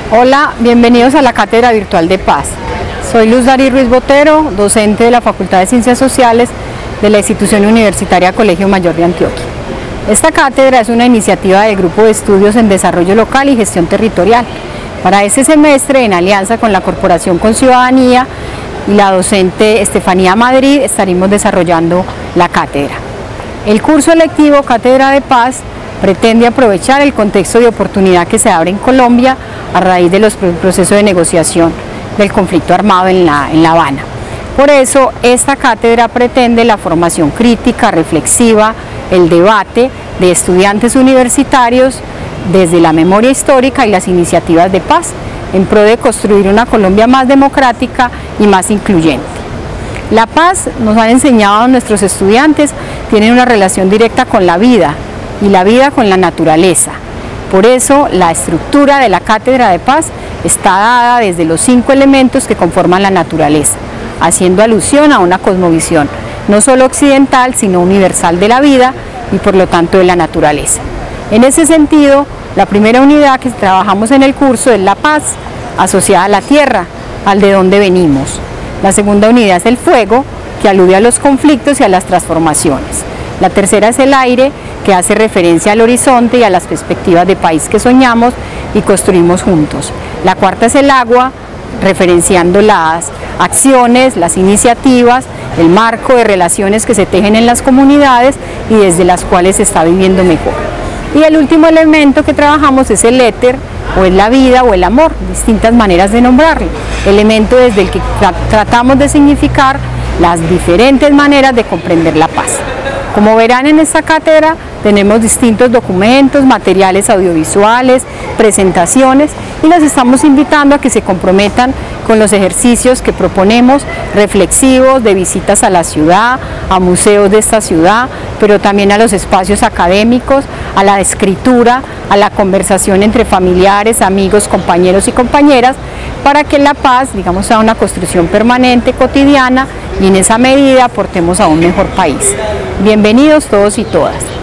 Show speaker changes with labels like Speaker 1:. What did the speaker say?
Speaker 1: Hola, bienvenidos a la Cátedra Virtual de Paz. Soy Luz Dari Ruiz Botero, docente de la Facultad de Ciencias Sociales de la Institución Universitaria Colegio Mayor de Antioquia. Esta cátedra es una iniciativa del Grupo de Estudios en Desarrollo Local y Gestión Territorial. Para este semestre, en alianza con la Corporación con Ciudadanía y la docente Estefanía Madrid, estaremos desarrollando la cátedra. El curso electivo Cátedra de Paz pretende aprovechar el contexto de oportunidad que se abre en Colombia a raíz de los procesos de negociación del conflicto armado en La Habana. Por eso, esta cátedra pretende la formación crítica, reflexiva, el debate de estudiantes universitarios desde la memoria histórica y las iniciativas de paz, en pro de construir una Colombia más democrática y más incluyente. La paz, nos han enseñado nuestros estudiantes, tiene una relación directa con la vida y la vida con la naturaleza. Por eso, la estructura de la Cátedra de Paz está dada desde los 5 elementos que conforman la naturaleza, haciendo alusión a una cosmovisión no solo occidental, sino universal de la vida y por lo tanto de la naturaleza. En ese sentido, la primera unidad que trabajamos en el curso es la paz, asociada a la tierra, al de donde venimos. La segunda unidad es el fuego, que alude a los conflictos y a las transformaciones. La tercera es el aire, que hace referencia al horizonte y a las perspectivas de país que soñamos y construimos juntos. La cuarta es el agua, referenciando las acciones, las iniciativas, el marco de relaciones que se tejen en las comunidades y desde las cuales se está viviendo mejor. Y el último elemento que trabajamos es el éter, o es la vida o el amor, distintas maneras de nombrarlo, elemento desde el que tratamos de significar las diferentes maneras de comprender la paz. Como verán, en esta cátedra tenemos distintos documentos, materiales audiovisuales, presentaciones, y los estamos invitando a que se comprometan con los ejercicios que proponemos, reflexivos, de visitas a la ciudad, a museos de esta ciudad, pero también a los espacios académicos, a la escritura, a la conversación entre familiares, amigos, compañeros y compañeras, para que la paz, digamos, sea una construcción permanente, cotidiana, y en esa medida aportemos a un mejor país. Bienvenidos todos y todas.